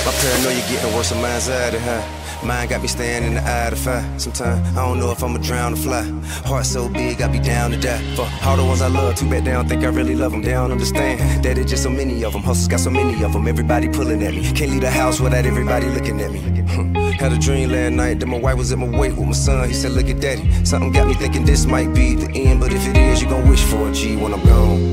My paranoia getting worse than mine's out of her. Mine got me staring in the eye of fire. Sometimes I don't know if I'ma drown or fly. Heart so big, I be down to die. For all the ones I love, too bad they don't think I really love them. They don't understand that it's just so many of them. Hustles got so many of them. Everybody pulling at me. Can't leave the house without everybody looking at me. Had a dream last night that my wife was at my wake with my son. He said, look at daddy. Something got me thinking this might be the end, but if it is, you gon' wish for a G when I'm gone.